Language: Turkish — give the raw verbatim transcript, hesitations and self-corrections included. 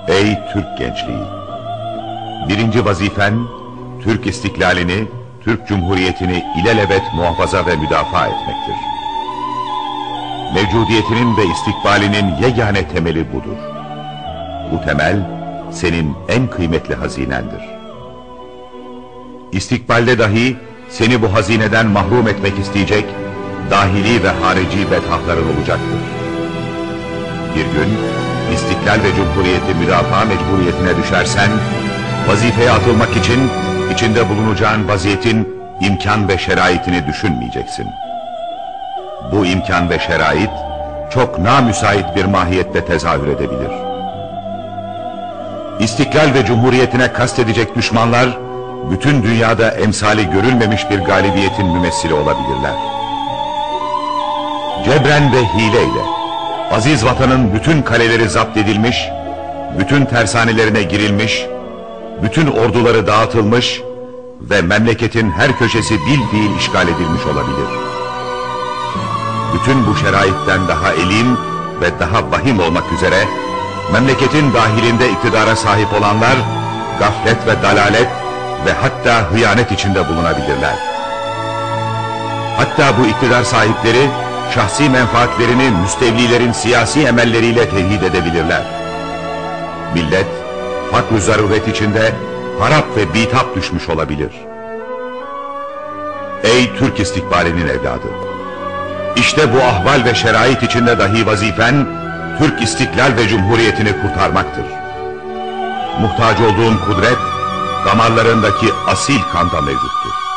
Ey Türk gençliği! Birinci vazifen, Türk istiklalini, Türk Cumhuriyeti'ni ilelebet muhafaza ve müdafaa etmektir. Mevcudiyetinin ve istikbalinin yegane temeli budur. Bu temel, senin en kıymetli hazinendir. İstikbalde dahi seni bu hazineden mahrum etmek isteyecek, dahili ve harici bedhahtların olacaktır. Bir gün, İstiklal ve Cumhuriyeti müdafaa mecburiyetine düşersen, vazifeye atılmak için içinde bulunacağın vaziyetin imkan ve şeraitini düşünmeyeceksin. Bu imkan ve şerait çok namüsait bir mahiyette tezahür edebilir. İstiklal ve Cumhuriyetine kastedecek düşmanlar, bütün dünyada emsali görülmemiş bir galibiyetin mümessili olabilirler. Cebren ve hileyle, aziz vatanın bütün kaleleri zapt edilmiş, bütün tersanelerine girilmiş, bütün orduları dağıtılmış ve memleketin her köşesi bil fiil işgal edilmiş olabilir. Bütün bu şeraitten daha elim ve daha vahim olmak üzere, memleketin dahilinde iktidara sahip olanlar, gaflet ve dalalet ve hatta hıyanet içinde bulunabilirler. Hatta bu iktidar sahipleri, şahsi menfaatlerini müstevlilerin siyasi emelleriyle tehdit edebilirler. Millet, fakr-ı zaruret içinde harap ve bitap düşmüş olabilir. Ey Türk istikbalinin evladı! İşte bu ahval ve şerait içinde dahi vazifen, Türk istiklal ve cumhuriyetini kurtarmaktır. Muhtaç olduğun kudret, damarlarındaki asil kanda mevcuttur.